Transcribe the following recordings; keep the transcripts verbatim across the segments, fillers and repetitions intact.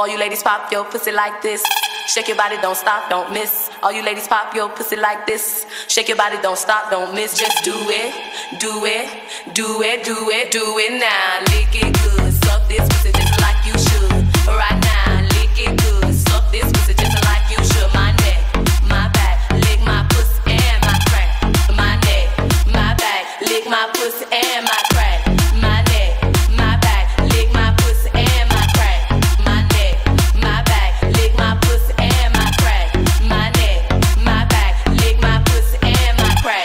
All you ladies pop your pussy like this. Shake your body, don't stop, don't miss. All you ladies pop your pussy like this. Shake your body, don't stop, don't miss. Just do it, do it, do it, do it, do it now. Lick it good, suck this pussy just like you should. Right now, lick it good, suck this pussy just like you should. My neck, my back, lick my pussy and my crack. My neck, my back, lick my pussy and my crack. My neck, my back, lick my pussy and my crack. My neck, my back, lick my pussy and my crack. My neck, my back, lick my pussy and my crack.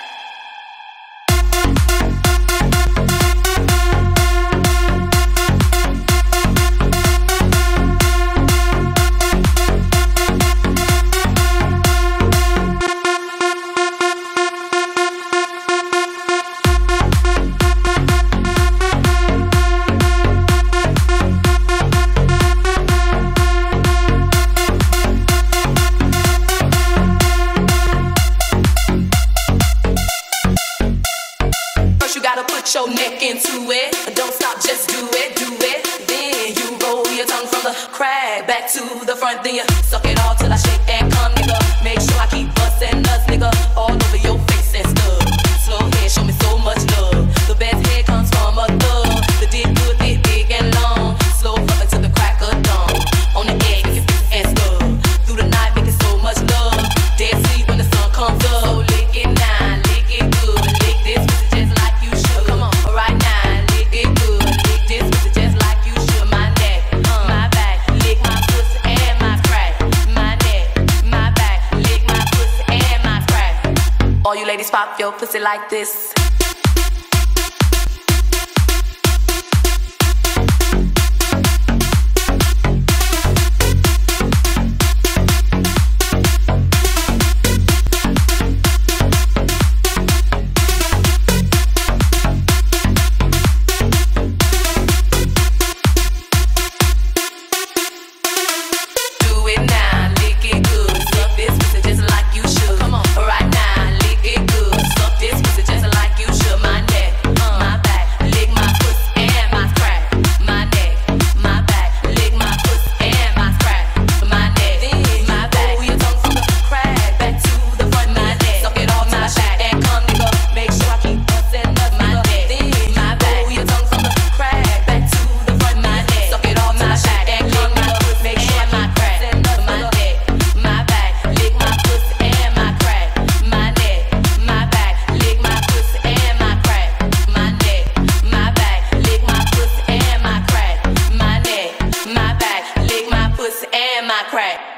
You gotta put your neck into it. Don't stop, just do it, do it. Then you roll your tongue from the crack back to the front. Then you suck it all till I shake and come, nigga. Make sure I keep busting nuts, nigga, all over your face and stuff. Slow head, show me so much love. The best head comes from a thug. The dick good, thick, big and long. Slow fucking to the crack of dawn. On the egg, and stuff. Through the night, making so much love. Dead sleep when the sun comes up. So lick it now, lick it good. Lick this pussy just like you should. Come on, right now, lick it good. Lick this pussy just like you should. My neck, uh, my back, lick my pussy and my crack. My neck, my back, lick my pussy and my crack. All you ladies pop your pussy like this. Crack.